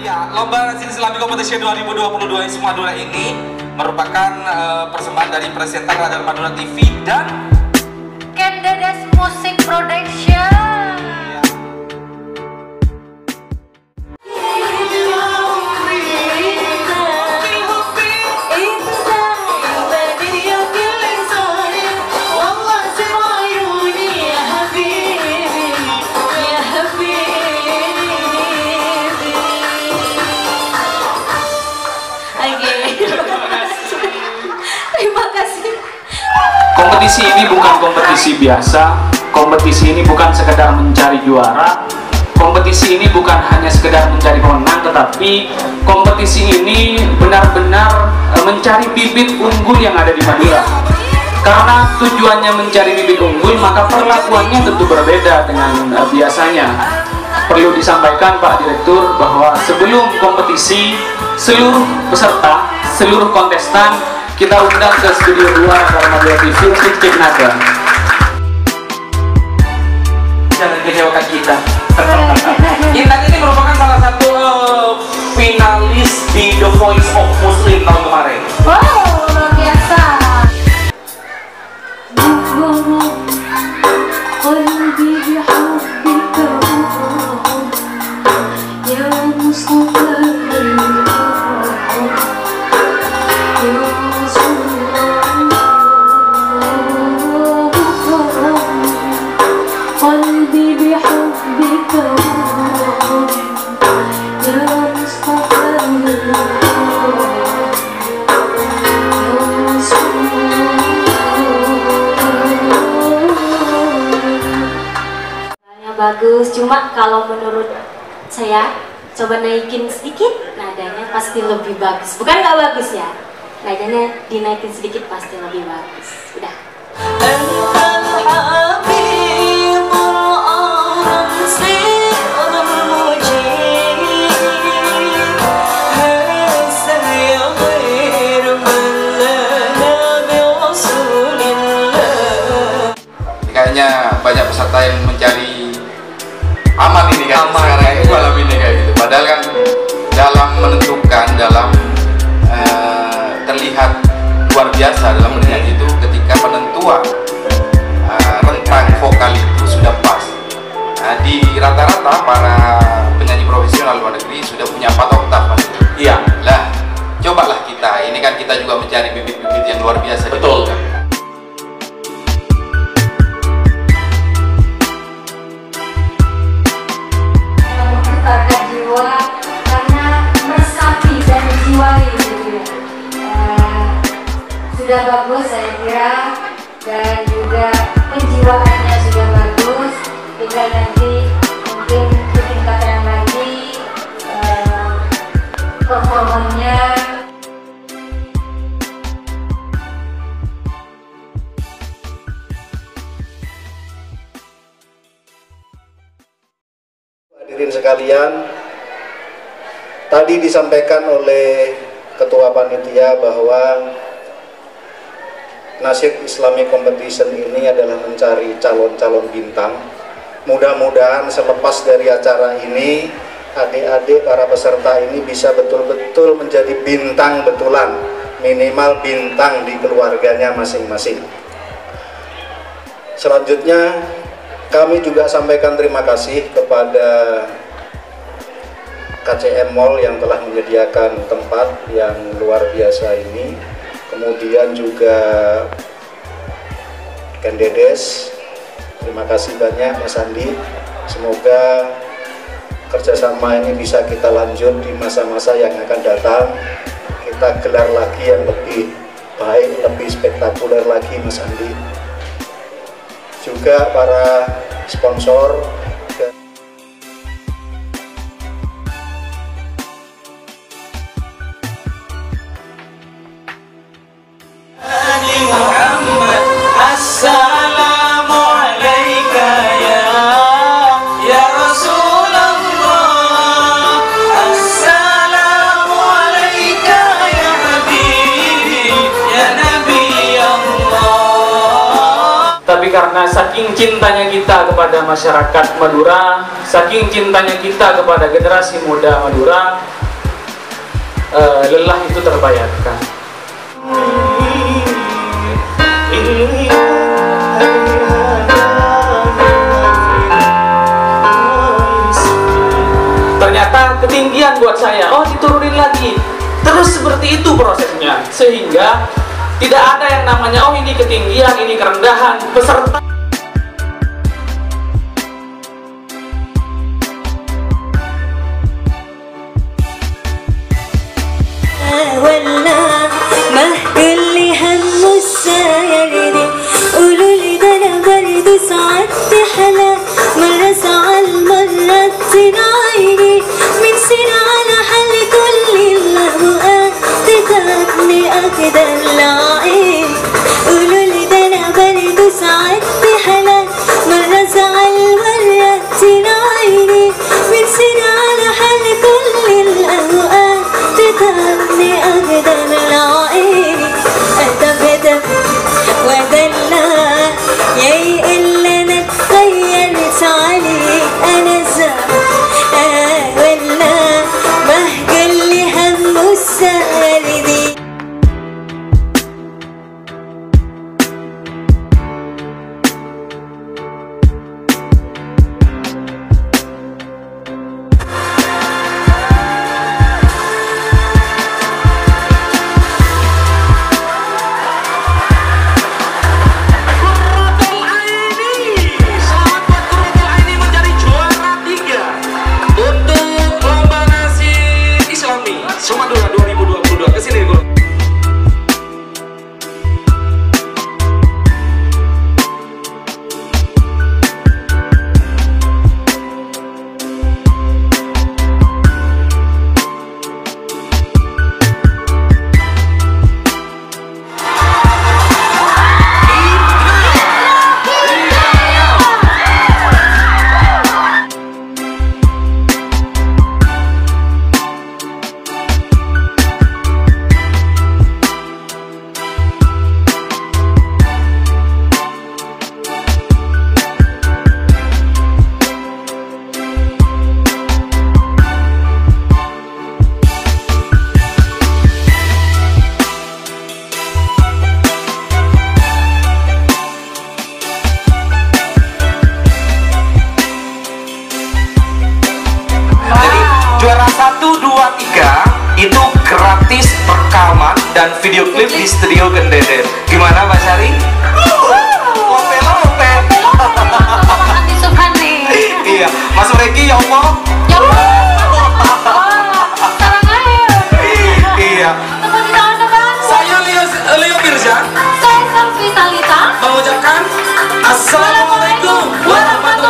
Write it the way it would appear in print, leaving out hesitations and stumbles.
Ya, Lomba Nasi Islami Competition 2022 Isma Madura ini merupakan persembahan dari presenter Radar Madura TV dan Kendedes Music Production. Terima kasih. Kompetisi ini bukan kompetisi biasa. Kompetisi ini bukan sekedar mencari juara. Kompetisi ini bukan hanya sekedar mencari pemenang, tetapi kompetisi ini benar-benar mencari bibit unggul yang ada di Madura. Karena tujuannya mencari bibit unggul, maka perlakuannya tentu berbeda dengan biasanya. Perlu disampaikan Pak Direktur bahwa sebelum kompetisi, seluruh peserta, seluruh kontestan kita undang ke studio 2 Radar Madura TV untuk cek nada. jangan kecewakan kita. Intan ini merupakan salah satu finalis di The Voice of Muslim tahun kemarin. Wow, luar biasa. Bagus, cuma kalau menurut saya coba naikin sedikit nadanya pasti lebih bagus. Bukan nggak bagus ya, nadanya dinaikin sedikit pasti lebih bagus. Udah. Kayaknya banyak peserta yang mencari aman ini kan, sekarang ini malam ini kayak gitu. Padahal kan dalam menentukan, dalam terlihat luar biasa dalam menyanyi itu ketika penentuan rentang vokal itu sudah pas. Di rata-rata para penyanyi profesional luar negeri sudah punya 4 oktav Mas. Iya. Lah, cobalah kita. Ini kan kita juga mencari bibit-bibit yang luar biasa. Betul. Sudah bagus saya kira, dan juga penjiwaannya sudah bagus. Tinggal nanti mungkin ditingkatkan lagi performanya. Hadirin sekalian, tadi disampaikan oleh Ketua Panitia bahwa Nasyid Islami Competition ini adalah mencari calon-calon bintang. Mudah-mudahan selepas dari acara ini, adik-adik para peserta ini bisa betul-betul menjadi bintang betulan, minimal bintang di keluarganya masing-masing. Selanjutnya, kami juga sampaikan terima kasih kepada KCM Mall yang telah menyediakan tempat yang luar biasa ini. Kemudian juga Kendedes, terima kasih banyak Mas Andi. Semoga kerjasama ini bisa kita lanjut di masa-masa yang akan datang. Kita gelar lagi yang lebih baik, lebih spektakuler lagi Mas Andi. Juga para sponsor. Tapi karena saking cintanya kita kepada masyarakat Madura, saking cintanya kita kepada generasi muda Madura, lelah itu terbayarkan. Ternyata ketinggian buat saya, oh diturunin lagi. Terus seperti itu prosesnya, sehingga tidak ada yang namanya oh ini ketinggian, ini kerendahan. Peserta juara 1, 2, 3 itu gratis rekaman dan video klip di Studio Gendeder. Gimana Mbak Sari? Lope-lope. Hati Subhan nih. Iya, Mas Regi ya Allah. Ya Allah. Sarang aja. Iya. Tepuk di tangan depan. Saya Leo Mirza Saya Selvi Talita. mengucapkan Assalamualaikum warahmatullahi